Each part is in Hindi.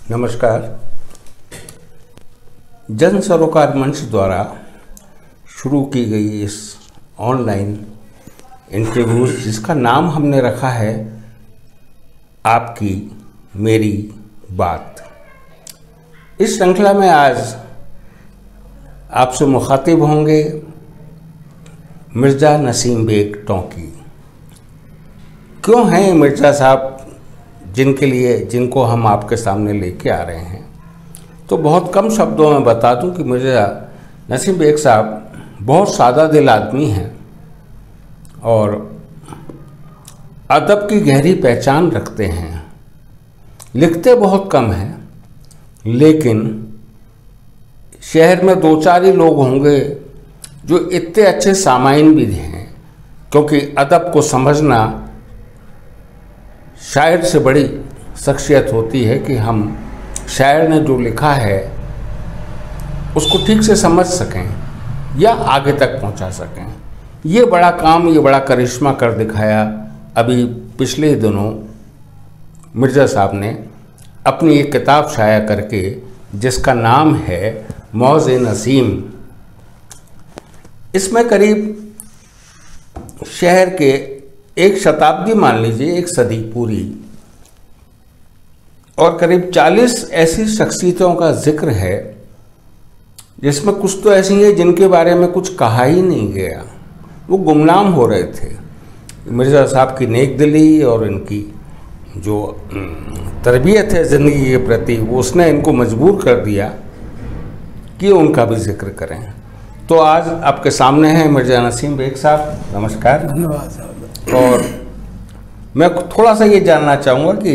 नमस्कार। जन सरोकार मंच द्वारा शुरू की गई इस ऑनलाइन इंटरव्यू जिसका नाम हमने रखा है आपकी मेरी बात, इस श्रृंखला में आज आपसे मुखातिब होंगे मिर्ज़ा नसीम बेग टोंकी। क्यों हैं मिर्ज़ा साहब जिनको हम आपके सामने लेके आ रहे हैं, तो बहुत कम शब्दों में बता दूं कि मिर्ज़ा नसीम बेग साहब बहुत सादा दिल आदमी हैं और अदब की गहरी पहचान रखते हैं। लिखते बहुत कम हैं, लेकिन शहर में दो चार ही लोग होंगे जो इतने अच्छे सामाइन भी हैं, क्योंकि अदब को समझना शायर से बड़ी शख्सियत होती है कि हम शायर ने जो लिखा है उसको ठीक से समझ सकें या आगे तक पहुंचा सकें। ये बड़ा काम, ये बड़ा करिश्मा कर दिखाया अभी पिछले दिनों मिर्ज़ा साहब ने अपनी एक किताब शाया करके, जिसका नाम है मौज़े नसीम। इसमें करीब शहर के एक शताब्दी, मान लीजिए एक सदी पूरी, और करीब 40 ऐसी शख्सियतों का जिक्र है जिसमें कुछ तो ऐसी हैं जिनके बारे में कुछ कहा ही नहीं गया, वो गुमनाम हो रहे थे। मिर्ज़ा साहब की नेक दिली और इनकी जो तरबियत है ज़िंदगी के प्रति, वो उसने इनको मजबूर कर दिया कि उनका भी जिक्र करें। तो आज आपके सामने हैं मिर्ज़ा नसीम बेग साहब। नमस्कार। धन्यवाद साहब। और मैं थोड़ा सा ये जानना चाहूँगा कि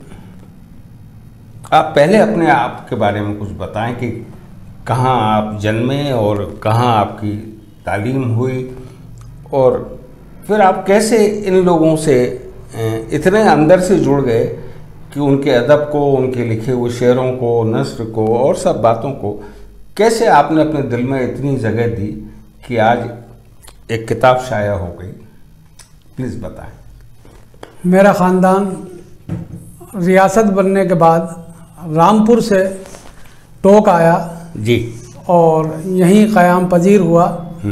आप पहले अपने आप के बारे में कुछ बताएं कि कहाँ आप जन्मे और कहाँ आपकी तालीम हुई, और फिर आप कैसे इन लोगों से इतने अंदर से जुड़ गए कि उनके अदब को, उनके लिखे हुए शेरों को, नस्र को और सब बातों को कैसे आपने अपने दिल में इतनी जगह दी कि आज एक किताब शाया हो गई। प्लीज़ बताएं। मेरा ख़ानदान रियासत बनने के बाद रामपुर से टोक आया जी, और यहीं क़याम पजीर हुआ।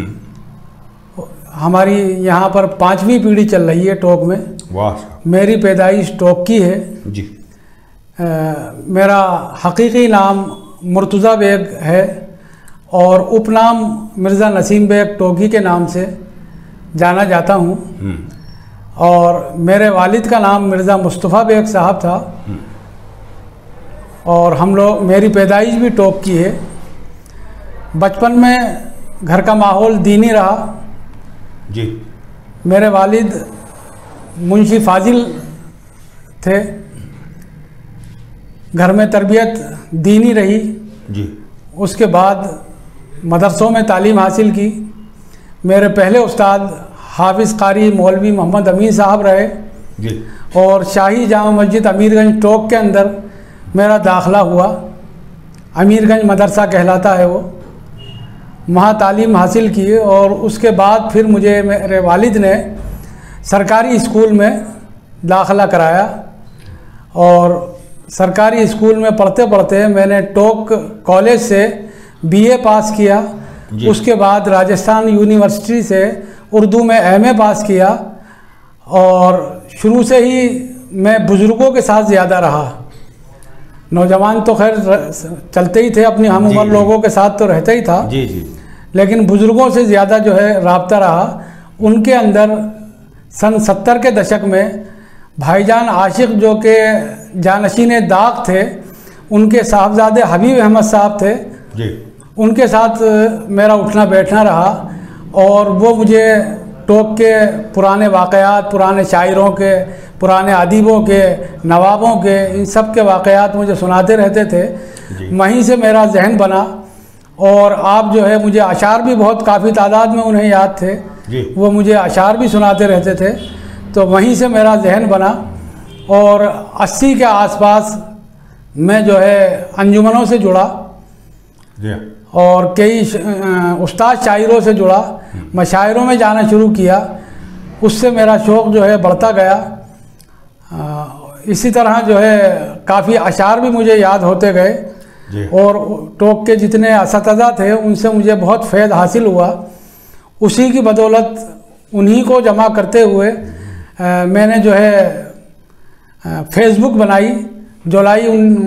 हमारी यहाँ पर 5वीं पीढ़ी चल रही है टोक में। वाह। मेरी मेरी पैदाइश टोक की है जी। मेरा हकीकी नाम मुर्तज़ा बेग है और उपनाम मिर्ज़ा नसीम बेग टोकी के नाम से जाना जाता हूँ। और मेरे वालिद का नाम मिर्ज़ा मुस्तफ़ा बेग साहब था और हम लोग, मेरी पैदाइश भी टोक की है। बचपन में घर का माहौल दीनी रहा जी। मेरे वालिद मुंशी फाजिल थे, घर में तरबियत दीनी रही जी। उसके बाद मदरसों में तालीम हासिल की। मेरे पहले उस्ताद हाफिज़ कारी मौलवी मोहम्मद अमीन साहब रहे जी। और शाही जामा मस्जिद अमीरगंज टोक के अंदर मेरा दाखिला हुआ। अमीरगंज मदरसा कहलाता है वो, वहाँ तालीम हासिल की और उसके बाद फिर मुझे मेरे वालिद ने सरकारी स्कूल में दाखिला कराया और सरकारी स्कूल में पढ़ते पढ़ते मैंने टोक कॉलेज से बीए पास किया। उसके बाद राजस्थान यूनिवर्सिटी से उर्दू में एमए पास किया और शुरू से ही मैं बुज़ुर्गों के साथ ज़्यादा रहा। नौजवान तो खैर चलते ही थे, अपनी हम उम्र लोगों के साथ तो रहता ही था जी जी। लेकिन बुज़ुर्गों से ज़्यादा जो है राब्ता रहा। उनके अंदर सन 70 के दशक में भाईजान आशिक जो के जानशीन दाग थे, उनके साहबजादे हबीब अहमद साहब थे जी। उनके साथ मेरा उठना बैठना रहा और वो मुझे टोक के पुराने वाक़यात, पुराने शायरों के, पुराने अदीबों के, नवाबों के, इन सब के वाक़यात मुझे सुनाते रहते थे। वहीं से मेरा जहन बना और आप जो है, मुझे अशार भी बहुत काफ़ी तादाद में उन्हें याद थे जी। वो मुझे अशार भी सुनाते रहते थे, तो वहीं से मेरा जहन बना और 80 के आसपास मैं जो है अंजुमनों से जुड़ा और कई उस्ताद शायरों से जुड़ा, मशायरों में जाना शुरू किया। उससे मेरा शौक़ जो है बढ़ता गया। इसी तरह जो है काफ़ी अशार भी मुझे याद होते गए जी। और टोक के जितने असतज़ा थे उनसे मुझे बहुत फ़ैज़ हासिल हुआ। उसी की बदौलत उन्हीं को जमा करते हुए मैंने जो है फेसबुक बनाई। जुलाई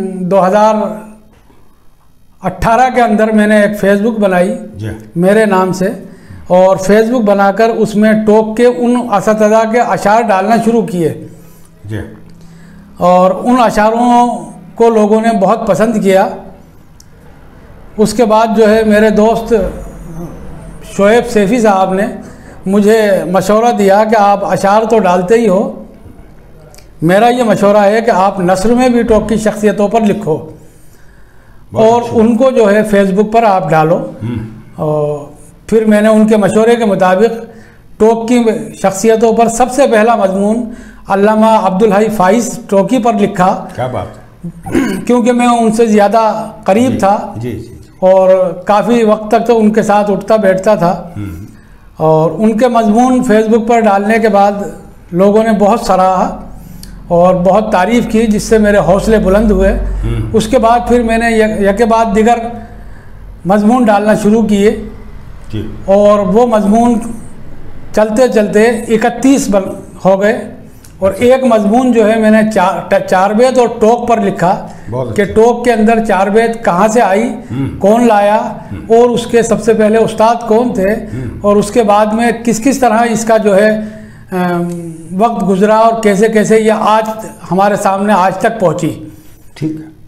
2018 के अंदर मैंने एक फ़ेसबुक बनाई मेरे नाम से, और फेसबुक बनाकर उसमें टोक के उन असतज़ा के अशार डालना शुरू किए जी। और उन अशारों को लोगों ने बहुत पसंद किया। उसके बाद जो है मेरे दोस्त शोएब सैफ़ी साहब ने मुझे मशवरा दिया कि आप अशार तो डालते ही हो, मेरा ये मशवरा है कि आप नस्र में भी टोक की शख्सियतों पर लिखो और उनको जो है फेसबुक पर आप डालो। और फिर मैंने उनके मशवरे के मुताबिक टोक की शख्सियतों पर सबसे पहला मजमून अल्लामा अब्दुल हई फाइज़ टोकी पर लिखा। क्या बात। क्योंकि मैं उनसे ज़्यादा करीब था जी, जी, और काफ़ी वक्त तक तो उनके साथ उठता बैठता था। और उनके मजमून फेसबुक पर डालने के बाद लोगों ने बहुत सराहा और बहुत तारीफ़ की, जिससे मेरे हौसले बुलंद हुए। उसके बाद फिर मैंने यके बाद दिगर मजमून डालना शुरू किए और वो मजमून चलते चलते 31 हो गए। और एक मजमून जो है मैंने चार बेत और टोक पर लिखा कि टोक के अंदर चार बेत कहाँ से आई, कौन लाया और उसके सबसे पहले उस्ताद कौन थे और उसके बाद में किस किस तरह इसका जो है वक्त गुजरा और कैसे कैसे ये आज हमारे सामने आज तक पहुंची। ठीक है।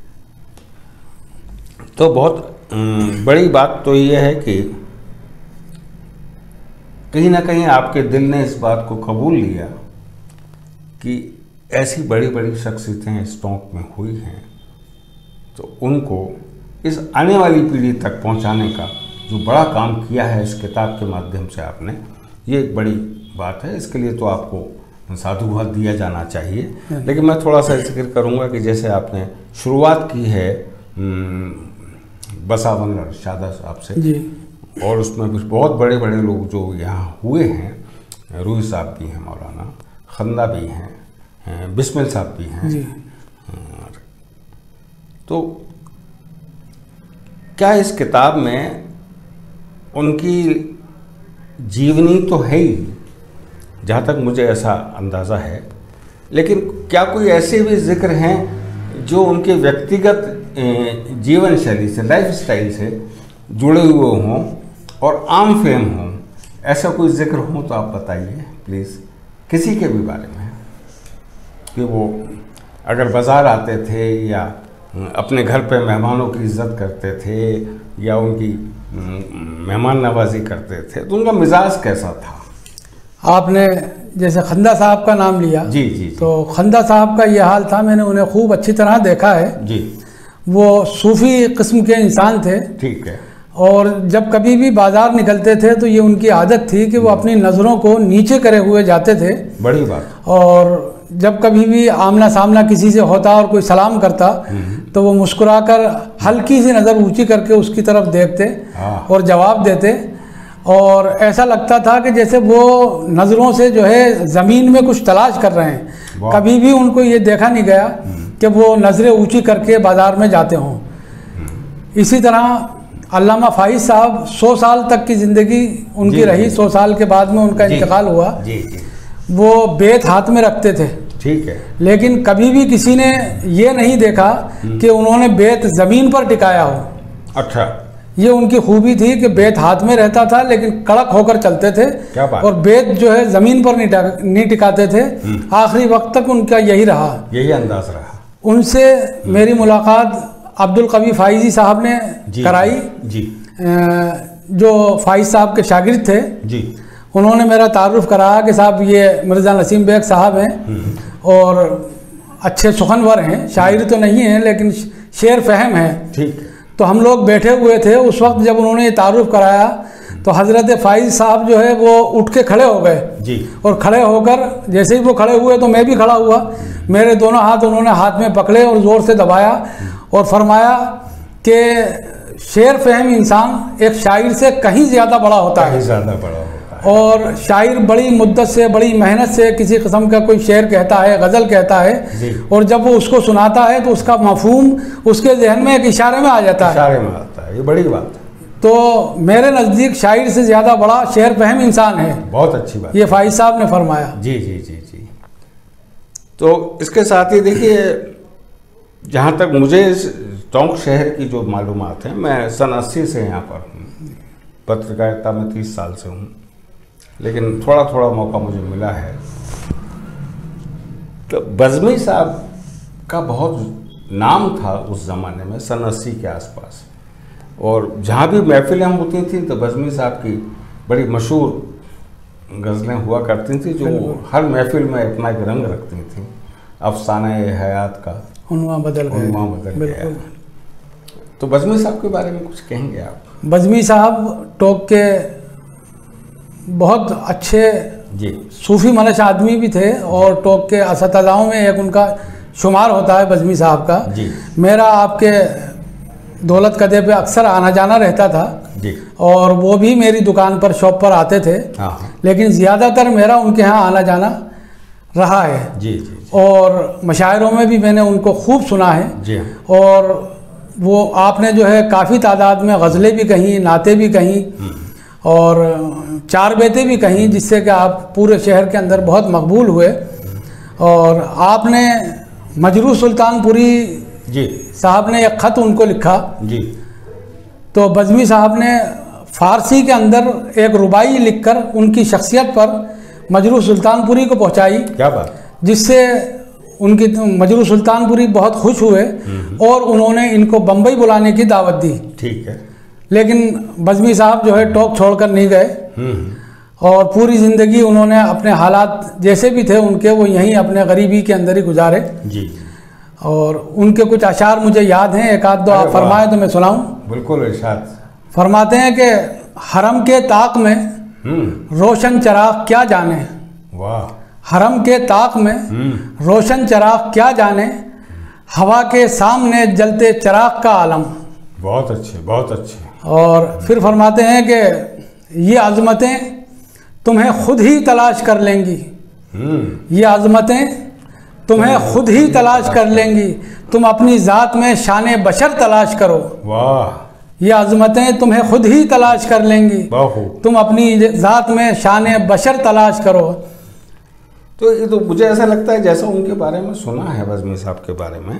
तो बहुत बड़ी बात तो ये है कि कहीं ना कहीं आपके दिल ने इस बात को कबूल लिया कि ऐसी बड़ी बड़ी शख्सियतें इस टोक में हुई हैं, तो उनको इस आने वाली पीढ़ी तक पहुंचाने का जो बड़ा काम किया है इस किताब के माध्यम से आपने, ये एक बड़ी बात है। इसके लिए तो आपको साधुवाद दिया जाना चाहिए। लेकिन मैं थोड़ा सा जिक्र करूंगा कि जैसे आपने शुरुआत की है बसावन शादा साहब से जी। और उसमें कुछ बहुत बड़े बड़े लोग जो यहाँ हुए हैं, रूही साहब भी हैं, मौलाना खंदा भी हैं, बिस्मिल साहब भी हैं। तो क्या इस किताब में उनकी जीवनी तो है ही, जहाँ तक मुझे ऐसा अंदाज़ा है, लेकिन क्या कोई ऐसे भी जिक्र हैं जो उनके व्यक्तिगत जीवन शैली से, लाइफ स्टाइल से जुड़े हुए हों और आम फेम हों? ऐसा कोई जिक्र हो तो आप बताइए प्लीज़, किसी के भी बारे में, कि वो अगर बाज़ार आते थे या अपने घर पे मेहमानों की इज़्ज़त करते थे या उनकी मेहमान नवाजी करते थे, तो उनका मिजाज कैसा था? आपने जैसे खंदा साहब का नाम लिया जी, जी, जी। तो खंदा साहब का ये हाल था, मैंने उन्हें खूब अच्छी तरह देखा है जी। वो सूफ़ी किस्म के इंसान थे। ठीक है। और जब कभी भी बाज़ार निकलते थे तो ये उनकी आदत थी कि वो अपनी नज़रों को नीचे करे हुए जाते थे। बड़ी बात। और जब कभी भी आमना सामना किसी से होता और कोई सलाम करता तो वो मुस्कुराकर हल्की सी नज़र ऊंची करके उसकी तरफ देखते और जवाब देते। और ऐसा लगता था कि जैसे वो नज़रों से जो है ज़मीन में कुछ तलाश कर रहे हैं। कभी भी उनको ये देखा नहीं गया कि वो नज़रें ऊंची करके बाज़ार में जाते हों। इसी तरह अल्लामा फाइज़ साहब 100 साल तक की ज़िंदगी उनकी रही। 100 साल के बाद में उनका इंतकाल हुआ। वो बेत हाथ में रखते थे। ठीक है। लेकिन कभी भी किसी ने ये नहीं देखा कि उन्होंने बेत ज़मीन पर टिकाया हो। अच्छा। ये उनकी खूबी थी कि बेत हाथ में रहता था लेकिन कड़क होकर चलते थे। क्या बात। और बेत जो है ज़मीन पर नहीं टिकाते थे। आखिरी वक्त तक उनका यही रहा, यही अंदाज रहा। उनसे मेरी मुलाकात अब्दुल कवी फाइजी साहब ने कराई जी। जो फाइज साहब के शागिर्द थे जी। उन्होंने मेरा तारुफ कराया कि साहब ये मिर्ज़ा नसीम बेग साहब हैं और अच्छे सुखनवर हैं, शायर तो नहीं हैं लेकिन शेर फहम है। ठीक। तो हम लोग बैठे हुए थे उस वक्त जब उन्होंने ये तारुफ कराया तो हज़रत फाइज साहब जो है वो उठ के खड़े हो गए जी। और खड़े होकर जैसे ही वो खड़े हुए तो मैं भी खड़ा हुआ। मेरे दोनों हाथ उन्होंने हाथ में पकड़े और ज़ोर से दबाया और फरमाया कि शेर फहम इंसान एक शायर से कहीं ज़्यादा बड़ा होता है। ज़्यादा बड़ा होता है। और शायर बड़ी मुद्दत से, बड़ी मेहनत से किसी किस्म का कोई शेर कहता है, गज़ल कहता है, और जब वो उसको सुनाता है तो उसका मफहूम उसके जहन में एक इशारे में आ जाता है। इशारे में आता है, ये बड़ी बात है। तो मेरे नज़दीक शायर से ज़्यादा बड़ा शेर फहम इंसान है। बहुत अच्छी बात, ये फाइज साहब ने फरमाया। जी जी जी जी। तो इसके साथ ही देखिए, जहाँ तक मुझे टोंक शहर की जो मालूमात है, मैं सन 80 से यहाँ पर हूँ, पत्रकारिता में 30 साल से हूँ, लेकिन थोड़ा थोड़ा मौका मुझे मिला है। तो बज़मी साहब का बहुत नाम था उस ज़माने में, सन 80 के आसपास, और जहाँ भी महफिलें होती थी तो बज़मी साहब की बड़ी मशहूर गज़लें हुआ करती थी, जो हर महफिल में अपना एक रंग रखती थी। अफ़साने हयात का उन्वा बदल गया। तो बज़मी साहब के बारे में कुछ कहेंगे आप? बज़मी साहब टोक के बहुत अच्छे जी सूफ़ी मनश आदमी भी थे, और टोक के असतज़ाओं में एक उनका शुमार होता है बज़मी साहब का। जी। मेरा आपके दौलत कदे पे अक्सर आना जाना रहता था जी, और वो भी मेरी दुकान पर, शॉप पर आते थे, लेकिन ज़्यादातर मेरा उनके यहाँ आना जाना रहा है। जी जी। और मशायरों में भी मैंने उनको खूब सुना है जी। और वो आपने जो है काफ़ी तादाद में गज़लें भी कहीं, नाते भी कहीं, और 4 बेते भी कहीं, जिससे कि आप पूरे शहर के अंदर बहुत मकबूल हुए। और आपने मजरू सुल्तानपुरी जी साहब ने एक ख़त उनको लिखा जी, तो बज़मी साहब ने फ़ारसी के अंदर एक रुबाई लिखकर उनकी शख्सियत पर मजरू सुल्तानपुरी को पहुंचाई। क्या बात। जिससे उनकी मजरू सुल्तानपुरी बहुत खुश हुए और उन्होंने इनको बम्बई बुलाने की दावत दी। ठीक है। लेकिन बज़मी साहब जो है टोक छोड़कर नहीं गए, और पूरी ज़िंदगी उन्होंने अपने हालात जैसे भी थे उनके, वो यहीं अपने गरीबी के अंदर ही गुजारे। जी। और उनके कुछ अशार मुझे याद हैं, एक आध दो आप फरमाएं तो मैं सुनाऊं। बिल्कुल इरशाद। फरमाते हैं कि हरम के ताक में रोशन चराग क्या जाने। वाह। हरम के ताक में रोशन चराग क्या जाने, हवा के सामने जलते चराग का आलम। बहुत अच्छे, बहुत अच्छे। और फिर फरमाते हैं कि ये अज़मतें तुम्हें खुद ही तलाश कर लेंगी। ये अज़मतें तुम्हें खुद ही तलाश कर लेंगी, तुम अपनी ज़ात में शान बशर तलाश करो। वाह। ये अज़मतें तुम्हें खुद ही तलाश कर लेंगी, तुम अपनी ज़ात में शान बशर तलाश करो। तो ये तो मुझे ऐसा लगता है जैसा उनके बारे में सुना है, बज़मी साहब के बारे में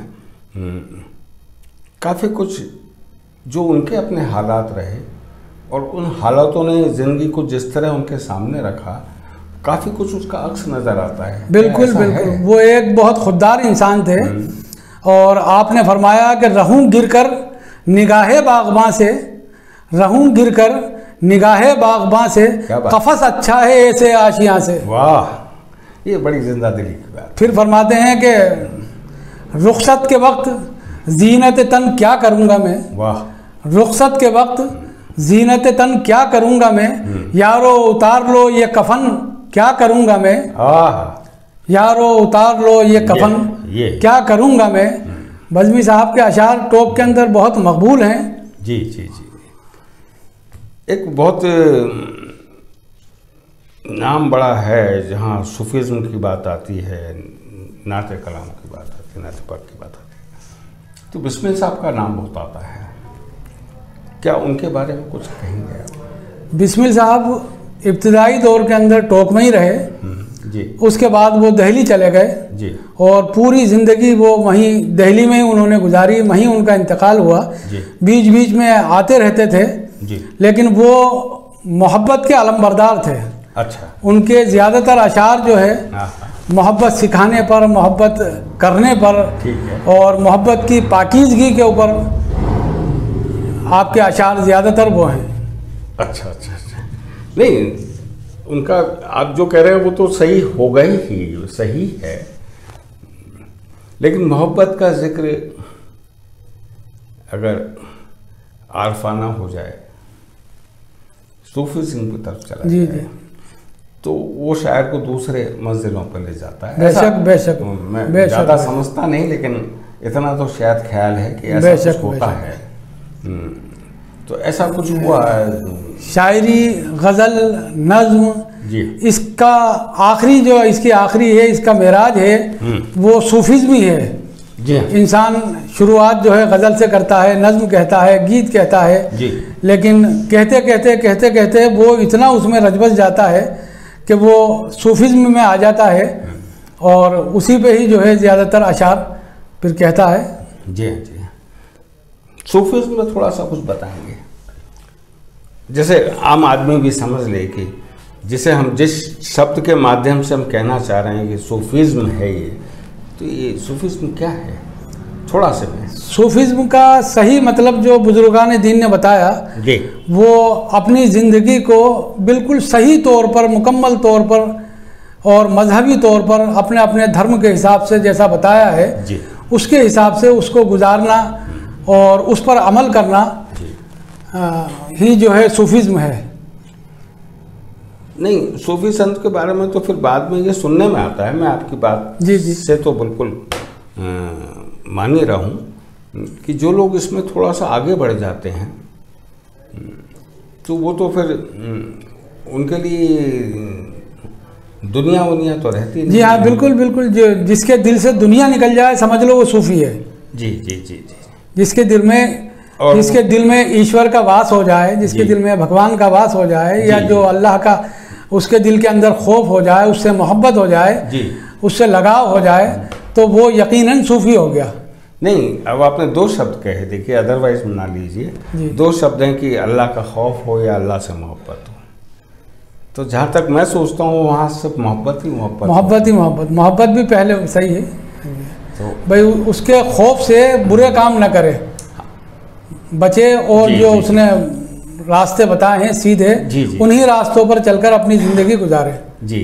काफ़ी कुछ जो उनके अपने हालात रहे, और उन हालातों ने ज़िंदगी को जिस तरह उनके सामने रखा, काफ़ी कुछ उसका अक्स नज़र आता है। बिल्कुल बिल्कुल। वो एक बहुत खुददार इंसान थे। और आपने फरमाया कि रहूं गिरकर निगाहे बाग़बां से, रहूं गिरकर निगाहे बाग़बां से, कफस अच्छा है ऐसे आशियाँ से। वाह, ये बड़ी जिंदा दिली की बात। फिर फरमाते हैं कि रुखसत के वक्त जीनत तन क्या करूँगा मैं। वाह। रुखसत के वक्त जीनत तन क्या करूँगा मैं, यारो उतार लो ये कफन क्या करूँगा मैं। यारो उतार लो ये कफन क्या करूँगा मैं। बज़मी साहब के अशार टोक के अंदर बहुत मकबूल हैं। जी जी जी। एक बहुत नाम बड़ा है जहाँ सूफीज़्म की बात आती है, नाते कलाम की बात आती है, नाते पाक की बात आती है, तो बिस्मिल साहब का नाम बहुत आता है। क्या उनके बारे में कुछ कहेंगे आप? बिस्मिल साहब इब्तिदाई दौर के अंदर टोक में ही रहे जी। उसके बाद वो दिल्ली चले गए जी। और पूरी ज़िंदगी वो वहीं दिल्ली में ही उन्होंने गुजारी, वहीं उनका इंतकाल हुआ। बीच बीच में आते रहते थे जी। लेकिन वो मोहब्बत के अलमबरदार थे। अच्छा। उनके ज़्यादातर अशार जो है मोहब्बत सिखाने पर, मोहब्बत करने पर, और मोहब्बत की पाकीज़गी के ऊपर आपके अशार ज़्यादातर वो हैं। अच्छा अच्छा अच्छा। नहीं, उनका आप जो कह रहे हैं वो तो सही होगा ही, सही है, लेकिन मोहब्बत का जिक्र अगर आरफाना हो जाए, सूफीज़्म की तरफ चला जाए, तो वो शायर को दूसरे मंजिलों पर ले जाता है। बेशक बेशक। मैं ज़्यादा समझता नहीं, लेकिन इतना तो शायद ख्याल है कि ऐसा कुछ होता है। तो ऐसा कुछ हुआ है? शायरी, गज़ल, नज़्म, जी। इसका आखिरी जो इसकी आखिरी है, इसका मेराज है, वो सूफिज़्म ही है। जी। इंसान शुरुआत जो है गज़ल से करता है, नज़्म कहता है, गीत कहता है जी। लेकिन कहते कहते वो इतना उसमें रच जाता है कि वो सूफिज़्म में आ जाता है और उसी पे ही जो है ज़्यादातर अशार फिर कहता है। जी जी। सूफिज़्म में थोड़ा सा कुछ बताएंगे, जैसे आम आदमी भी समझ ले कि जिसे हम जिस शब्द के माध्यम से हम कहना चाह रहे हैं कि सूफिज़्म है ये, तो ये सूफिज़्म क्या है? थोड़ा से में सूफिज़्म का सही मतलब जो बुजुर्गान दीन ने बताया जी, वो अपनी ज़िंदगी को बिल्कुल सही तौर पर, मुकम्मल तौर पर और मजहबी तौर पर अपने अपने धर्म के हिसाब से जैसा बताया है जी, उसके हिसाब से उसको गुजारना और उस पर अमल करना ही जो है सूफिज़्म है। नहीं, सूफी संत के बारे में तो फिर बाद में ये सुनने में आता है, मैं आपकी बात जी जी से तो बिल्कुल मान ही रहा हूँ कि जो लोग इसमें थोड़ा सा आगे बढ़ जाते हैं तो वो तो फिर उनके लिए दुनिया तो रहती नहीं। जी हाँ, बिल्कुल बिल्कुल। जो जिसके दिल से दुनिया निकल जाए समझ लो वो सूफी है। जी जी जी जी। जिसके दिल में ईश्वर का वास हो जाए, जिसके दिल में भगवान का वास हो जाए, या जो अल्लाह का उसके दिल के अंदर खौफ हो जाए, उससे मोहब्बत हो जाए, उससे लगाव हो जाए, तो वो यकीनन सूफी हो गया। नहीं, अब आपने दो शब्द कहे, देखिए अदरवाइज ना लीजिए, दो शब्द हैं कि अल्लाह का खौफ हो या अल्लाह से मोहब्बत हो। तो जहाँ तक मैं सोचता हूँ वहाँ सिर्फ मोहब्बत ही मोहब्बत भी पहले सही है। तो भाई उसके खौफ से बुरे काम न करे, बचे, और जो उसने रास्ते बताए हैं सीधे, उन्हीं रास्तों पर चलकर अपनी ज़िंदगी गुजारे। जी।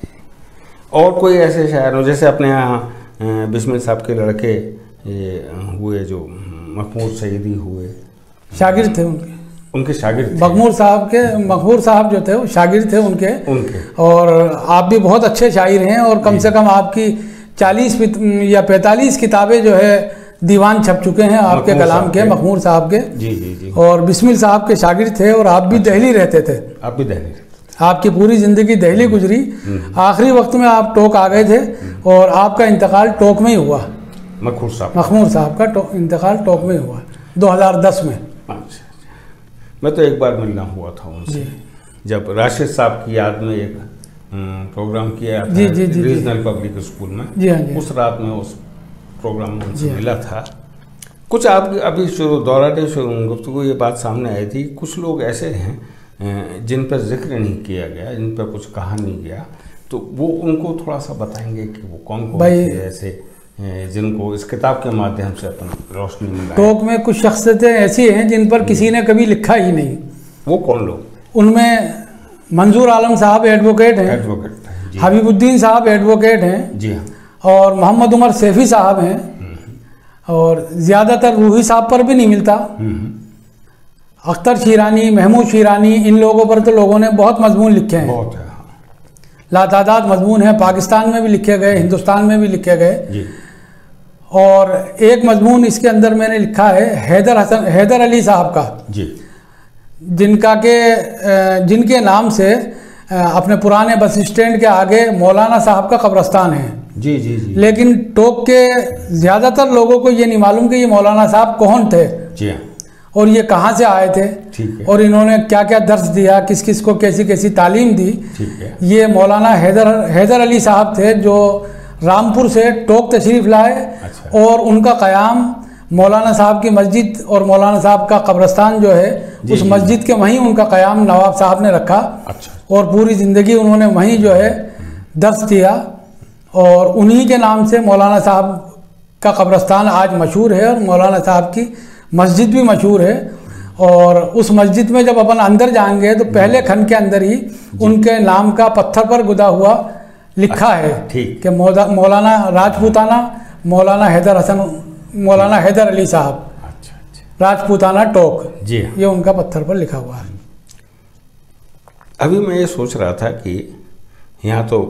और कोई ऐसे शायर हो, जैसे अपने यहाँ बिस्मिल साहब के लड़के ये हुए जो मखमूर सईदी हुए, शागिर्द थे उनके शागिर्द मखमूर साहब जो थे वो शागिर्द थे उनके। और आप भी बहुत अच्छे शायर हैं और कम से कम आपकी 40 या 45 किताबें जो है दीवान छप चुके हैं आपके कलाम के, मखमूर साहब के। जी जी जी। और बिस्मिल साहब के शागिर्द थे और आप भी दिल्ली रहते थे। आप भी दिल्ली, आपकी पूरी ज़िंदगी दिल्ली गुजरी, आखिरी वक्त में आप टोक आ गए थे और आपका इंतकाल टोक में ही हुआ। मखमूर साहब का इंतकाल टोक में हुआ 2010 में। अच्छा, मैं तो एक बार मिलना हुआ था उनसे, जब राशिद साहब की याद में एक प्रोग्राम किया था रीजनल पब्लिक स्कूल में। जी हाँ, जी। उस रात में उस प्रोग्राम में उनसे मिला था। कुछ आप अभी दौराने गुफ्तगू ये बात सामने आई थी, कुछ लोग ऐसे हैं जिन पर जिक्र नहीं किया गया, जिन पर कुछ कहा नहीं गया, तो वो उनको थोड़ा सा बताएंगे कि वो कौन से ऐसे जिनको इस किताब के माध्यम से अपन रोशनी मिला। टोक में कुछ शख्सियतें ऐसी हैं जिन पर किसी ने कभी लिखा ही नहीं। वो कौन लोग? उनमें मंजूर आलम साहब एडवोकेट हैं, हबीबुद्दीन साहब एडवोकेट हैं, जी हाँ, और मोहम्मद उमर सैफी साहब हैं, और ज़्यादातर रूही साहब पर भी नहीं मिलता। अख्तर शीरानी, महमूद शीरानी, इन लोगों पर तो लोगों ने बहुत मजमून लिखे हैं, बहुत है, लातादाद मजमून है। पाकिस्तान में भी लिखे गए, हिंदुस्तान में भी लिखे गए। और एक मजमून इसके अंदर मैंने लिखा है हैदर अली साहब का, जिनके नाम से अपने पुराने बस स्टैंड के आगे मौलाना साहब का कब्रस्तान है। जी जी जी। लेकिन टोक के ज़्यादातर लोगों को ये नहीं मालूम कि ये मौलाना साहब कौन थे। जी हाँ। और ये कहाँ से आए थे, ठीक है, और इन्होंने क्या क्या दर्स दिया, किस किस को कैसी कैसी तालीम दी। ठीक है। ये मौलाना हैदर अली साहब थे जो रामपुर से टोक तशरीफ़ लाए। अच्छा। और उनका क़याम मौलाना साहब की मस्जिद और मौलाना साहब का कब्रस्तान जो है उस मस्जिद के वहीं उनका क़याम नवाब साहब ने रखा। अच्छा। और पूरी ज़िंदगी उन्होंने वहीं जो है दर्स दिया, और उन्हीं के नाम से मौलाना साहब का कब्रस्तान आज मशहूर है और मौलाना साहब की मस्जिद भी मशहूर है। और उस मस्जिद में जब अपन अंदर जाएंगे तो पहले खंड के अंदर ही उनके नाम का पत्थर पर गुदा हुआ लिखा है कि मौलाना राजपूताना मौलाना हैदर अली साहब, राजपूताना टोक। जी, ये उनका पत्थर पर लिखा हुआ है। अभी मैं ये सोच रहा था कि यहाँ तो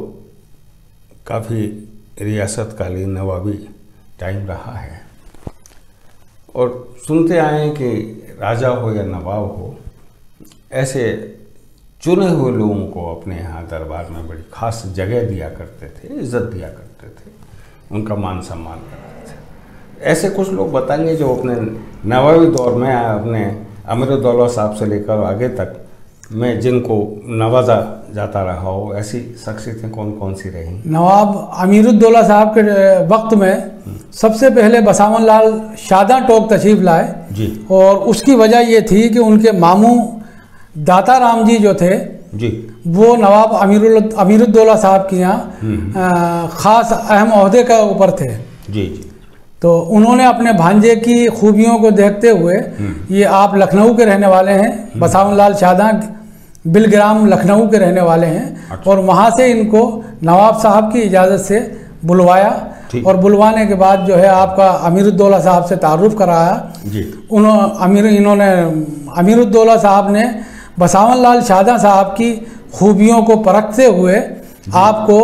काफ़ी रियासत कालीन नवाबी टाइम रहा है, और सुनते आए हैं कि राजा हो या नवाब हो, ऐसे चुने हुए लोगों को अपने यहाँ दरबार में बड़ी खास जगह दिया करते थे, इज्जत दिया करते थे, उनका मान सम्मान करते थे। ऐसे कुछ लोग बताएंगे जो अपने नवाबी दौर में अपने अमीरुद्दौला साहब से लेकर आगे तक में जिनको नवाजा जाता रहा हो, ऐसी शख्सियतें कौन कौन सी रहीं? नवाब अमीरुद्दौला साहब के वक्त में सबसे पहले बसावन लाल शादा टोक तशरीफ लाए जी, और उसकी वजह ये थी कि उनके मामू दाता राम जी जो थे जी, वो नवाब अमीरुद्दौला साहब के यहाँ ख़ास अहम ओहदे के ऊपर थे जी जी। तो उन्होंने अपने भांजे की खूबियों को देखते हुए, ये आप लखनऊ के रहने वाले हैं, बसावन लाल शादा बिलग्राम लखनऊ के रहने वाले हैं, अच्छा। और वहाँ से इनको नवाब साहब की इजाज़त से बुलवाया, और बुलवाने के बाद जो है आपका अमीरुद्दौला साहब से तारुफ कराया जी। इन्होंने अमीरुद्दौला साहब ने बसावन लाल शादा साहब की खूबियों को परखते हुए आपको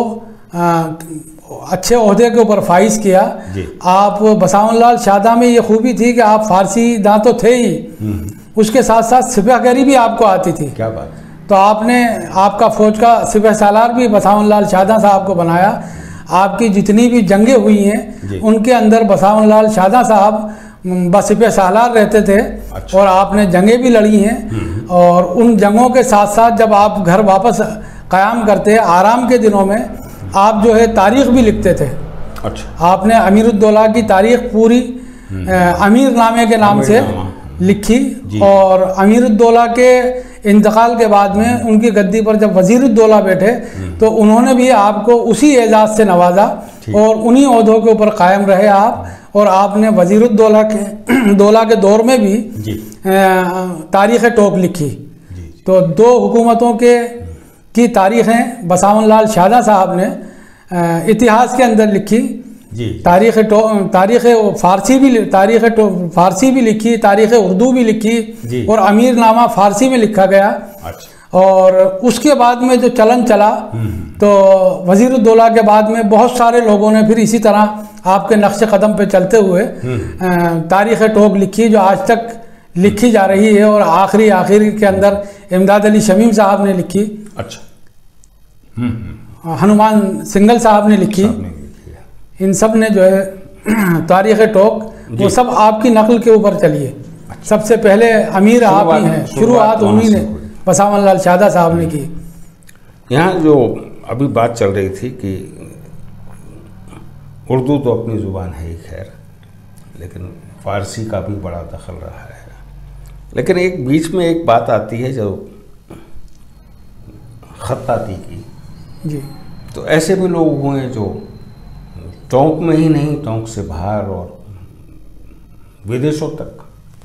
अच्छे ओहदे के ऊपर फाइज किया। आप बसावन लाल शादा में ये खूबी थी कि आप फारसी दां तो थे ही, उसके साथ साथ सिपहगरी भी आपको आती थी। क्या बात। तो आपने आपका फौज का सिपह सालार भी बसावन लाल शादा साहब को बनाया। आपकी जितनी भी जंगें हुई हैं उनके अंदर बसावन लाल शादा साहब बसिपह सालार रहते थे। अच्छा। और आपने जंगें भी लड़ी हैं, और उन जंगों के साथ साथ जब आप घर वापस क़याम करते आराम के दिनों में आप जो है तारीख़ भी लिखते थे। अच्छा। आपने अमीरुद्दौला की तारीख़ पूरी अमीर नामे के नाम से लिखी, और अमीरुद्दौला के इंतकाल के बाद में उनकी गद्दी पर जब वज़ीरुद्दौला बैठे तो उन्होंने भी आपको उसी एजाज़ से नवाजा, और उन्हीं ओहदों के ऊपर कायम रहे आप। और आपने वज़ीरुद्दौला के दौर में भी तारीख़ टोक लिखी। तो दो हुकूमतों की तारीख़ें बसावन लाल शादा साहब ने इतिहास के अंदर लिखी। तारीख़ फ़ारसी भी लिखी, तारीख़ उर्दू भी लिखी, और अमीरनामा फ़ारसी में लिखा गया। अच्छा। और उसके बाद में जो चलन चला तो वज़ीरुद्दौला के बाद में बहुत सारे लोगों ने फिर इसी तरह आपके नक्श कदम पे चलते हुए तारीख़ टोक लिखी, जो आज तक लिखी जा रही है। और आखिरी के अंदर इमदाद अली शमीम साहब ने लिखी। अच्छा। हनुमान सिंगल साहब ने लिखी। इन सब ने जो है तारीख़ टोक वो सब आपकी नकल के ऊपर चली है। सबसे पहले अमीर आप ही हैं, शुरुआत उन्हीं ने बसावन लाल शादा साहब ने की। यहाँ जो अभी बात चल रही थी कि उर्दू तो अपनी ज़ुबान है ही खैर, लेकिन फ़ारसी का भी बड़ा दखल रहा है। लेकिन एक बीच में एक बात आती है जो खत्ताती की जी। तो ऐसे भी लोग हुए जो टोंक में ही नहीं, टोंक से बाहर और विदेशों तक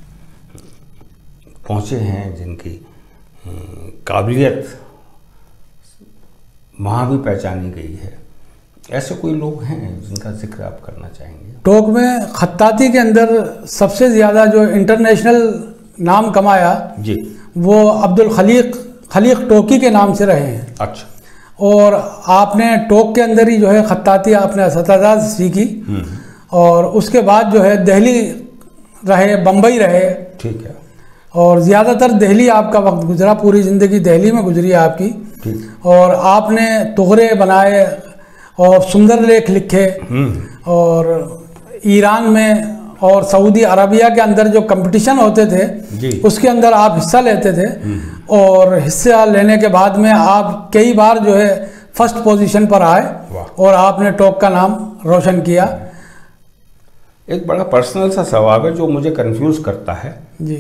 पहुँचे हैं, जिनकी काबिलियत वहाँ भी पहचानी गई है। ऐसे कोई लोग हैं जिनका जिक्र आप करना चाहेंगे? टोंक में खत्ताती के अंदर सबसे ज़्यादा जो इंटरनेशनल नाम कमाया जी, वो अब्दुल खलीक टोकी के नाम से रहे हैं। अच्छा। और आपने टोक के अंदर ही जो है खत्ताती आपने असतज़ा सीखी, और उसके बाद जो है दिल्ली रहे, बम्बई रहे। ठीक है। और ज़्यादातर दिल्ली आपका वक्त गुजरा, पूरी ज़िंदगी दिल्ली में गुजरी आपकी। और आपने तुगरे बनाए और सुंदर लेख लिखे, और ईरान में और सऊदी अरबिया के अंदर जो कंपटीशन होते थे उसके अंदर आप हिस्सा लेते थे। और हिस्सा लेने के बाद में आप कई बार जो है फर्स्ट पोजीशन पर आए, और आपने टोक का नाम रोशन किया। एक बड़ा पर्सनल सा सवाल है जो मुझे कंफ्यूज करता है जी।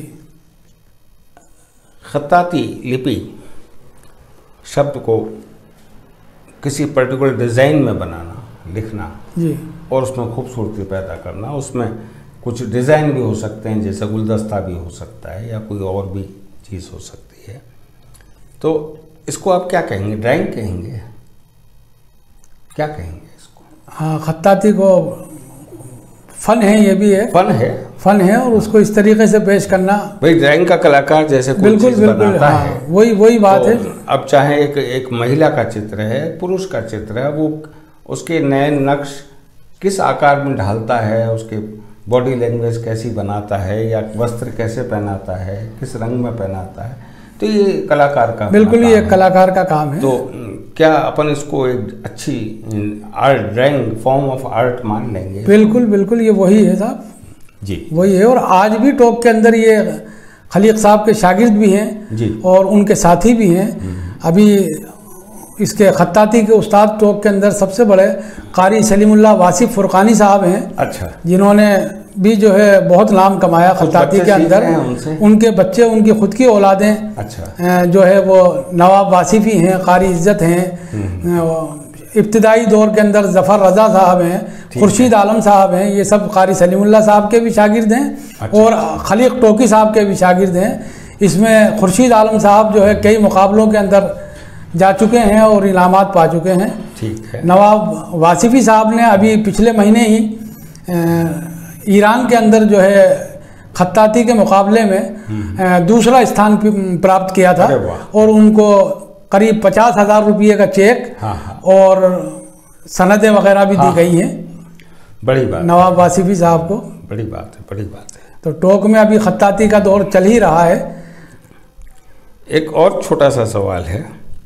खत्ताती लिपि शब्द को किसी पर्टिकुलर डिज़ाइन में बनाना, लिखना जी, और उसमें खूबसूरती पैदा करना, उसमें कुछ डिज़ाइन भी हो सकते हैं, जैसे गुलदस्ता भी हो सकता है या कोई और भी चीज़ हो सकती है। तो इसको आप क्या कहेंगे? ड्राइंग कहेंगे? क्या कहेंगे इसको? हाँ, खत्ताती को फ़न है, ये भी है फ़न है, और उसको इस तरीके से पेश करना। भाई ड्राइंग का कलाकार जैसे कोई चीज़ बनाता है, वही बात है। अब चाहे एक महिला का चित्र है, पुरुष का चित्र है, वो उसके नए नक्श किस आकार में ढालता है, उसके बॉडी लैंग्वेज कैसी बनाता है या वस्त्र कैसे पहनाता है, किस रंग में पहनाता है, तो ये कलाकार का बिल्कुल ये कलाकार का काम है। तो क्या अपन इसको एक अच्छी art drawing form of art मान लेंगे? बिल्कुल बिल्कुल ये वही है साहब जी, वही है। और आज भी टोक के अंदर ये खलीक साहब के शागिर्द भी हैं जी और उनके साथी भी हैं। अभी इसके खत्ताती के उस्ताद टोक के अंदर सबसे बड़े कारी सलीमुल्लाह वासिफ फुरकानी साहब हैं। अच्छा, जिन्होंने भी जो है बहुत नाम कमाया खत्ताती के अंदर। उनके बच्चे, उनकी खुद की औलादें अच्छा जो है वो नवाब वासिफी हैं, कारी इज्जत हैं। इब्तिदाई दौर के अंदर ज़फ़र रज़ा साहब हैं, खुर्शीद आलम साहब हैं, ये सब कारी सलीमुल्लाह साहब के भी शागिर्द हैं। अच्छा। और खलीक टोकी साहब के भी शागिर्द हैं। इसमें खुर्शीद आलम साहब जो है कई मुकाबलों के अंदर जा चुके हैं और इनामात पा चुके हैं। ठीक है। नवाब वासिफी साहब ने अभी पिछले महीने ही ईरान के अंदर जो है खत्ताती के मुकाबले में दूसरा स्थान प्राप्त किया था और उनको करीब 50,000 रुपये का चेक और सनदें वगैरह भी दी गई हैं। बड़ी बात नवाब वासिफी साहब को। बड़ी बात है, बड़ी बात है। तो टोक में अभी खत्ताती का दौर चल ही रहा है। एक और छोटा सा सवाल है,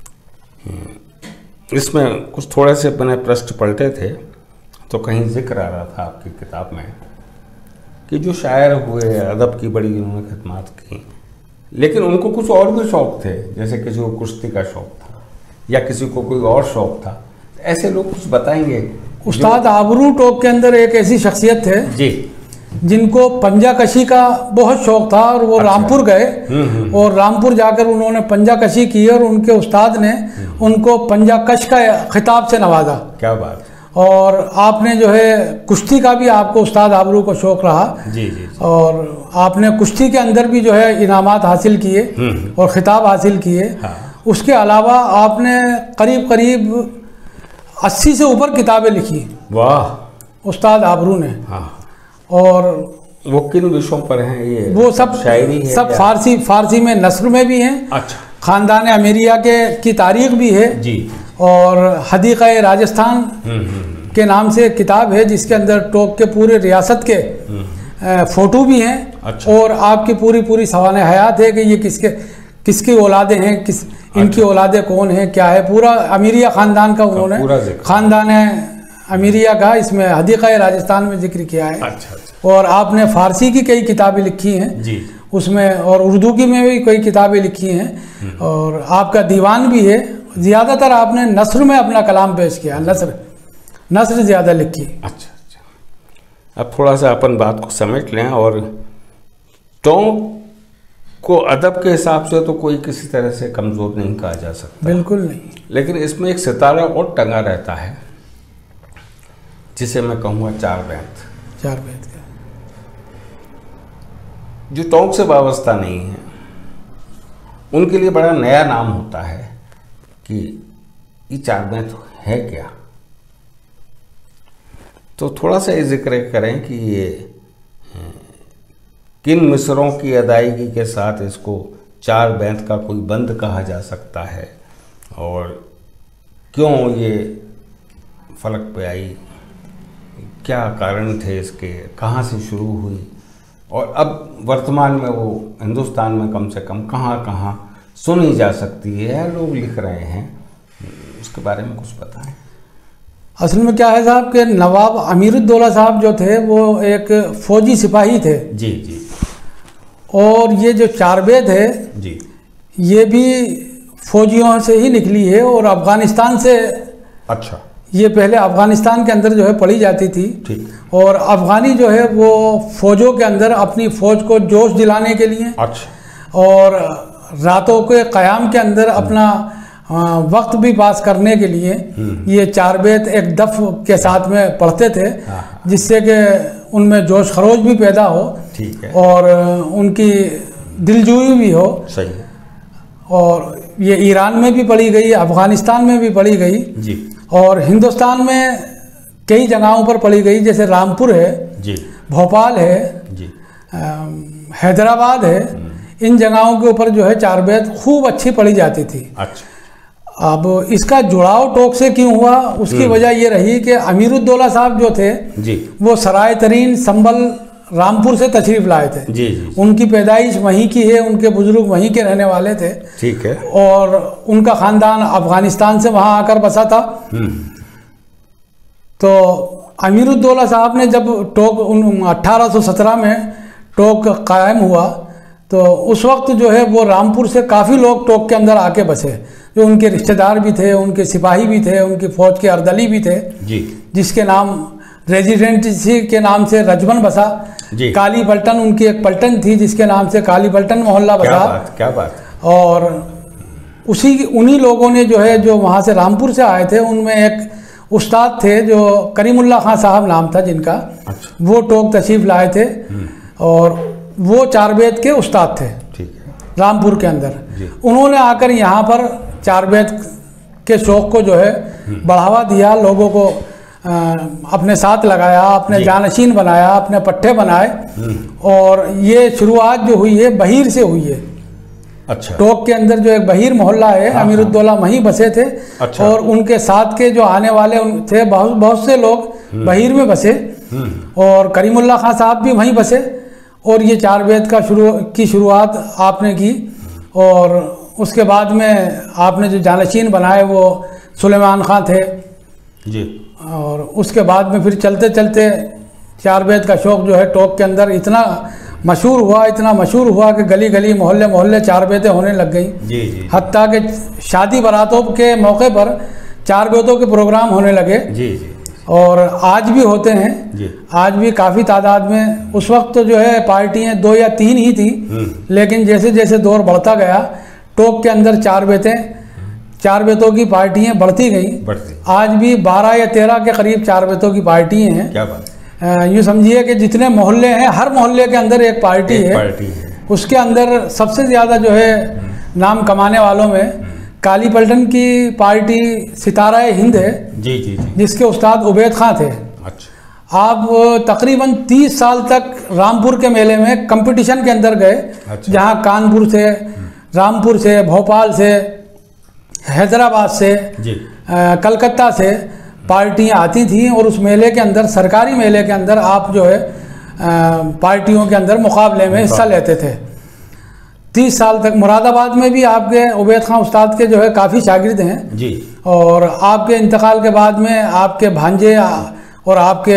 इसमें कुछ थोड़े से मैंने पृष्ठ पलटे थे तो कहीं जिक्र आ रहा था आपकी किताब में कि जो शायर हुए, अदब की बड़ी उन्होंने खिदमत की, लेकिन उनको कुछ और भी शौक थे, जैसे किसी को कुश्ती का शौक था या किसी को कोई और शौक था। ऐसे लोग कुछ बताएंगे? उस्ताद आबरू टोक के अंदर एक ऐसी शख्सियत थे जी जिनको पंजा कशी का बहुत शौक था और वो रामपुर गए और रामपुर जाकर उन्होंने पंजा कशी की और उनके उस्ताद ने उनको पंजा कश का खिताब से नवाजा। क्या बात। और आपने जो है कुश्ती का भी आपको उस्ताद आबरू को शौक रहा। जी जी। और आपने कुश्ती के अंदर भी जो है इनामात हासिल किए और खिताब हासिल किए। हाँ। उसके अलावा आपने करीब करीब 80 से ऊपर किताबें लिखी। वाह। उस्ताद आबरू ने। हाँ। और वो किन विषयों पर हैं? ये वो सब शायरी है, सब फारसी में नस्र में भी हैं। अच्छा। खानदान अमीरिया की तारीख भी है जी। और हदीक़ा राजस्थान के नाम से किताब है जिसके अंदर टोक के पूरे रियासत के फ़ोटो भी हैं। अच्छा। और आपकी पूरी सवाने हयात है कि ये किसकी औलादें हैं, इनकी औलादें कौन हैं, क्या है, पूरा अमीरिया ख़ानदान का उन्होंने ख़ानदान अमीरिया का इसमें हदीक़ा राजस्थान में जिक्र किया है। अच्छा। और आपने फ़ारसी की कई किताबें लिखी हैं जी उसमें, और उर्दू की में भी कई किताबें लिखी हैं और आपका दीवान भी है। ज़्यादातर आपने नस्र में अपना कलाम पेश किया, नस्र ज़्यादा लिखी। अच्छा। अब थोड़ा सा अपन बात को समेट लें और टोक को अदब के हिसाब से तो कोई किसी तरह से कमज़ोर नहीं कहा जा सकता। बिल्कुल नहीं। लेकिन इसमें एक सितारा और टंगा रहता है जिसे मैं कहूँगा चार बैत का, जो टोक से वाबस्ता नहीं है, उनके लिए बड़ा नया नाम होता है कि ये चार बैत है क्या। तो थोड़ा सा ये जिक्र करें कि ये किन मिसरों की अदायगी के साथ इसको चार बैत का कोई बंद कहा जा सकता है और क्यों ये फलक पे आई, क्या कारण थे इसके, कहाँ से शुरू हुई और अब वर्तमान में वो हिंदुस्तान में कम से कम कहाँ सुनी जा सकती है, लोग लिख रहे हैं, उसके बारे में कुछ बताएं। असल में क्या है साहब कि नवाब अमीरुद्दौला साहब जो थे वो एक फौजी सिपाही थे। जी जी। और ये जो चारबेद है जी, ये भी फौजियों से ही निकली है और अफ़गानिस्तान से। अच्छा। ये पहले अफ़गानिस्तान के अंदर जो है पढ़ी जाती थी। ठीक। और अफ़गानी जो है वो फ़ौजों के अंदर अपनी फ़ौज को जोश दिलाने के लिए, अच्छा, और रातों के क़याम के अंदर अपना वक्त भी पास करने के लिए ये चार बैत एक दफ के साथ में पढ़ते थे, जिससे कि उनमें जोश खरोश भी पैदा हो। ठीक है। और उनकी दिलजोई भी हो। सही है। और ये ईरान में भी पढ़ी गई, अफ़गानिस्तान में भी पढ़ी गई जी, और हिंदुस्तान में कई जगहों पर पढ़ी गई, जैसे रामपुर है जी, भोपाल है जी, हैदराबाद है। इन जगहों के ऊपर जो है चार बैत खूब अच्छी पढ़ी जाती थी। अच्छा। अब इसका जुड़ाव टोक से क्यों हुआ, उसकी वजह ये रही कि अमीरुद्दौला साहब जो थे जी, वो सराय तरीन संभल रामपुर से तशरीफ लाए थे। जी जी। उनकी पैदाइश वहीं की है, उनके बुजुर्ग वहीं के रहने वाले थे। ठीक है। और उनका खानदान अफगानिस्तान से वहाँ आकर बसा था। तो अमीरुद्दौला साहब ने जब टोक 1817 में टोक कायम हुआ तो उस वक्त जो है वो रामपुर से काफ़ी लोग टोक के अंदर आके बसे, जो उनके रिश्तेदार भी थे, उनके सिपाही भी थे, उनकी फ़ौज के अर्दली भी थे जी, जिसके नाम रेजिडेंसी के नाम से रजबन बसा। काली पलटन उनकी एक पलटन थी जिसके नाम से काली पलटन मोहल्ला बसा। क्या बात। और उन्हीं लोगों ने जो है जो वहाँ से रामपुर से आए थे उनमें एक उस्ताद थे जो करीमुल्ला खां साहब नाम था जिनका। अच्छा। वो टोक तशरीफ लाए थे और वो चार वेद के उस्ताद थे। ठीक है। रामपुर के अंदर उन्होंने आकर यहाँ पर चार वेद के शौक़ को जो है बढ़ावा दिया, लोगों को अपने साथ लगाया, अपने जानशीन बनाया, अपने पट्टे बनाए। और ये शुरुआत जो हुई है बहीर से हुई है। अच्छा। टोक के अंदर जो एक बहीर मोहल्ला है, अमीरुद्दौला वहीं बसे थे। अच्छा। और उनके साथ के जो आने वाले थे बहुत से लोग बहीर में बसे और करीमुल्ला खां साहब भी वहीं बसे। और ये चार वेद की शुरुआत आपने की और उसके बाद में आपने जो जानशीन बनाए वो सुलेमान खां थे जी। और उसके बाद में फिर चलते चलते चार वेद का शौक़ जो है टोक के अंदर इतना मशहूर हुआ कि गली गली मोहल्ले मोहल्ले चार वेदें होने लग गई जी। हत्ता के शादी बारातों के मौके पर चार वेदों के प्रोग्राम होने लगे जी। और आज भी होते हैं जी। आज भी काफ़ी तादाद में। उस वक्त तो जो है पार्टियां 2 या 3 ही थी, लेकिन जैसे जैसे दौर बढ़ता गया टोक के अंदर चार वेतों की पार्टियां बढ़ती गई। आज भी 12 या 13 के करीब चार वेतों की पार्टियां हैं। क्या बात। यूँ समझिए कि जितने मोहल्ले हैं हर मोहल्ले के अंदर एक पार्टी है। उसके अंदर सबसे ज़्यादा जो है नाम कमाने वालों में काली पलटन की पार्टी सितारा हिंद है जी जी जी। जिसके उस्ताद उबैद खां थे। अच्छा। आप तकरीबन 30 साल तक रामपुर के मेले में कंपटीशन के अंदर गए। अच्छा। जहाँ कानपुर से, रामपुर से, भोपाल से, हैदराबाद से, कलकत्ता से पार्टियां आती थीं और उस मेले के अंदर, सरकारी मेले के अंदर आप जो है पार्टियों के अंदर मुकाबले में हिस्सा लेते थे। 30 साल तक मुरादाबाद में भी आपके उबैद खां उस्ताद के जो है काफ़ी शागिर्द हैं जी। और आपके इंतकाल के बाद में आपके भांजे और आपके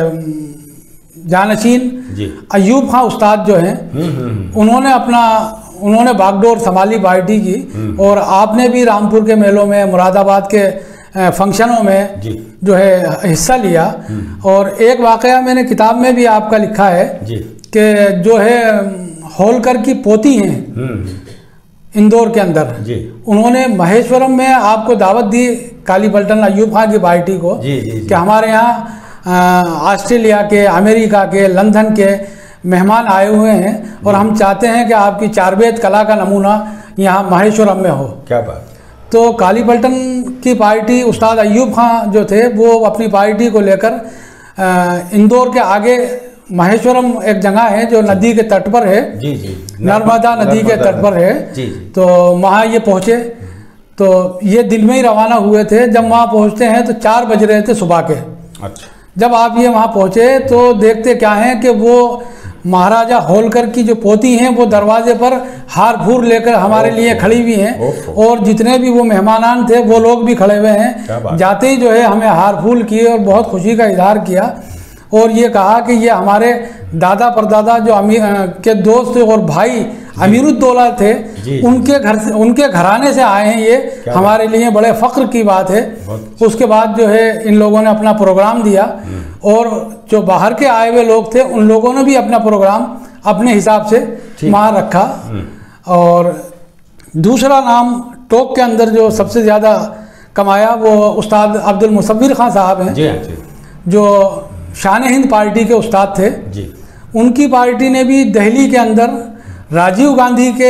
जानशीन अयूब खां उस्ताद जो हैं उन्होंने बागडोर संभाली पार्टी की। और आपने भी रामपुर के मेलों में, मुरादाबाद के फंक्शनों में जो है हिस्सा लिया। और एक वाकया मैंने किताब में भी आपका लिखा है कि जो है होलकर की पोती हैं इंदौर के अंदर उन्होंने महेश्वरम में आपको दावत दी काली पलटन अयूब खां की पार्टी को कि हमारे यहाँ ऑस्ट्रेलिया के, अमेरिका के, लंदन के मेहमान आए हुए हैं और हम चाहते हैं कि आपकी चार वेद कला का नमूना यहाँ महेश्वरम में हो। क्या बात। तो काली पलटन की पार्टी उस्ताद अयूब खां जो थे वो अपनी पार्टी को लेकर इंदौर के आगे महेश्वरम एक जगह है जो नदी के तट पर है जी जी। नर्मदा नदी के तट पर है जी जी। तो वहाँ ये पहुँचे तो ये दिन में ही रवाना हुए थे। जब वहाँ पहुँचते हैं तो 4 बज रहे थे सुबह के। अच्छा। जब आप ये वहाँ पहुँचे तो देखते क्या है कि वो महाराजा होलकर की जो पोती हैं वो दरवाजे पर हार फूर लेकर हमारे लिए खड़ी हुई हैं और जितने भी वो मेहमानान थे वो लोग भी खड़े हुए हैं। जाते ही जो है हमें हार फूल किए और बहुत खुशी का इजहार किया और ये कहा कि ये हमारे दादा परदादा जो के दोस्त और भाई अमीरुद्दौला थे उनके घराने से आए हैं, ये हमारे लिए बड़े फ़ख्र की बात है। उसके बाद जो है इन लोगों ने अपना प्रोग्राम दिया और जो बाहर के आए हुए लोग थे उन लोगों ने भी अपना प्रोग्राम अपने हिसाब से वहाँ रखा। और दूसरा नाम टोक के अंदर जो सबसे ज़्यादा कमाया वो उस्ताद अब्दुल मुसव्विर खां साहब हैं जो शान हिंद पार्टी के उस्ताद थे जी। उनकी पार्टी ने भी दिल्ली के अंदर राजीव गांधी के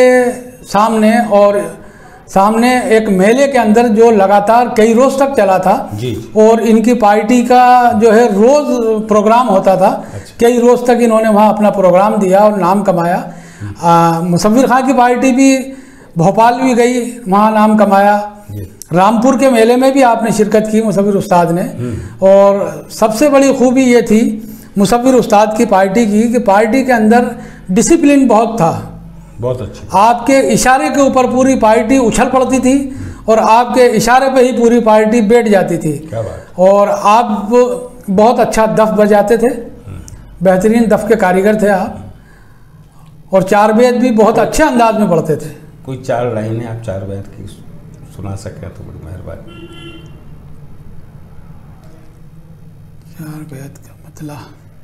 सामने एक मेले के अंदर जो लगातार कई रोज तक चला था जी। और इनकी पार्टी का जो है रोज प्रोग्राम होता था। अच्छा। कई रोज तक इन्होंने वहाँ अपना प्रोग्राम दिया और नाम कमाया। मुसव्विर खां की पार्टी भी भोपाल भी गई, वहाँ नाम कमाया। रामपुर के मेले में भी आपने शिरकत की मुसव्विर उस्ताद ने। और सबसे बड़ी खूबी ये थी मुसव्विर उस्ताद की पार्टी की कि पार्टी के अंदर डिसिप्लिन बहुत था। बहुत अच्छा। आपके इशारे के ऊपर पूरी पार्टी उछल पड़ती थी और आपके इशारे पे ही पूरी पार्टी बैठ जाती थी। क्या बात। और आप बहुत अच्छा दफ बजाते थे, बेहतरीन दफ के कारीगर थे आप, और चार बेद भी बहुत अच्छे अंदाज में पढ़ते थे। कोई 4 लाइनें आप 4 बेद की सुना सकें तो बड़ी मेहरबानी। 4 बेद का मतलब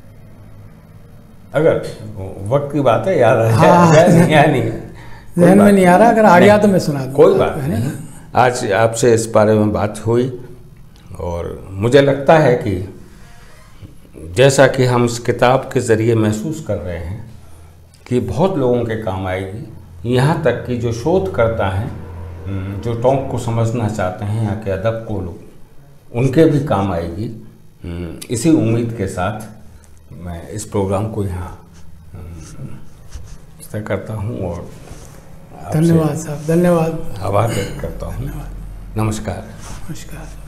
अगर वक्त की बात है याद आ हाँ। जाए नहीं जहन में नहीं आ रहा, अगर आ गया तो मैं सुना दूंगा। कोई बात नहीं। आज आपसे इस बारे में बात हुई और मुझे लगता है कि जैसा कि हम इस किताब के ज़रिए महसूस कर रहे हैं कि बहुत लोगों के काम आएगी। यहाँ तक कि जो शोधकर्ता हैं, जो टोंक को समझना चाहते हैं, यहाँ के अदब को, उनके भी काम आएगी। इसी उम्मीद के साथ मैं इस प्रोग्राम को यहाँ तय करता हूँ और धन्यवाद साहब, धन्यवाद, आभार व्यक्त करता हूँ। नमस्कार। नमस्कार।